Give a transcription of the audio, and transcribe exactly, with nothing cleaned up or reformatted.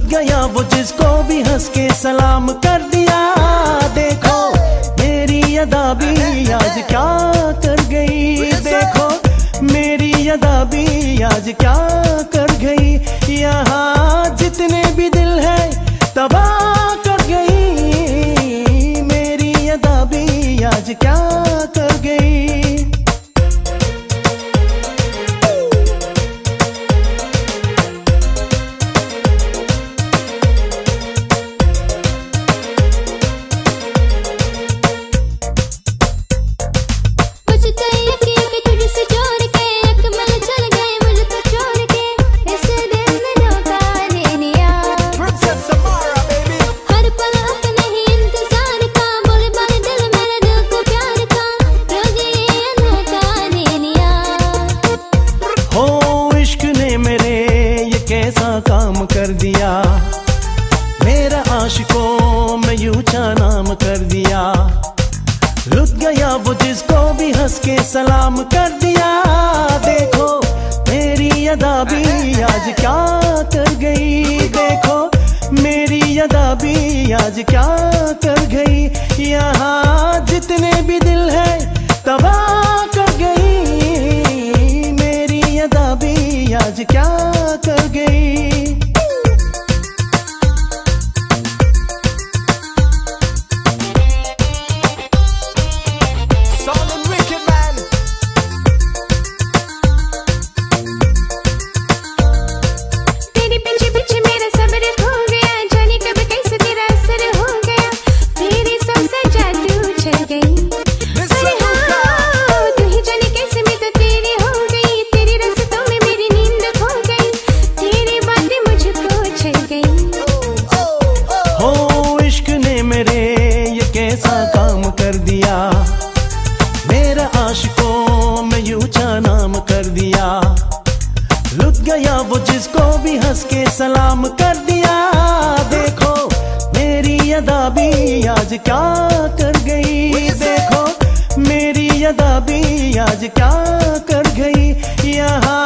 गया वो जिसको भी हंस के सलाम कर दिया। देखो मेरी अदा भी आज क्या कर गई, देखो मेरी अदा भी आज क्या कर गई। यहाँ जितने भी दिल है तबाह कर गई, मेरी अदा भी आज क्या कर गई। कैसा काम कर दिया, मेरा आशिकों में यूं चा नाम कर दिया। लुट गया वो जिसको भी हंस के सलाम कर दिया। देखो मेरी अदा भी आज क्या कर गई, देखो मेरी अदा भी आज क्या कर गई। यहाँ जितने भी दिल है तबाह कर गई, मेरी अदा भी आज क्या कर गई। तेरे पीछे पीछे मेरा सब्र खो गया, जाने कब कैसे तेरा असर हो गया, तेरे सब से जादू चल गई। अरे हाँ तू ही जाने कैसे मैं तो तेरी हो गई, तेरे रास्तों में मेरी नींद खो गई, तेरी बातें मुझको चल गई। हो इश्क ने मेरे ये कैसा काम कर दिया, मेरा आशिकों में यूं चा नाम कर दिया। लुट गया वो जिसको भी हंस के सलाम कर दिया। देखो मेरी अदा भी आज क्या कर गई, देखो मेरी अदा भी आज क्या कर गई। यहाँ